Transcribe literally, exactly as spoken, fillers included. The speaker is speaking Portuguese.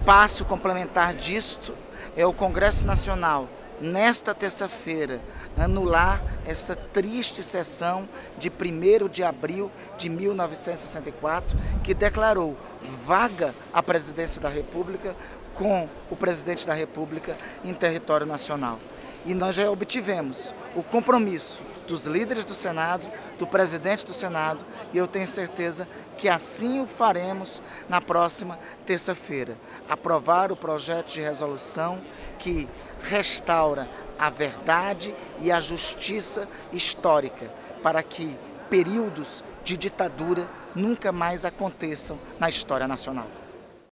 passo complementar disto é o Congresso Nacional, nesta terça-feira, anular esta triste sessão de primeiro de abril de mil novecentos e sessenta e quatro, que declarou vaga a presidência da República com o presidente da República em território nacional. E nós já obtivemos o compromisso dos líderes do Senado, do presidente do Senado, e eu tenho certeza que assim o faremos na próxima terça-feira. Aprovar o projeto de resolução que restaura a verdade e a justiça histórica para que períodos de ditadura nunca mais aconteçam na história nacional.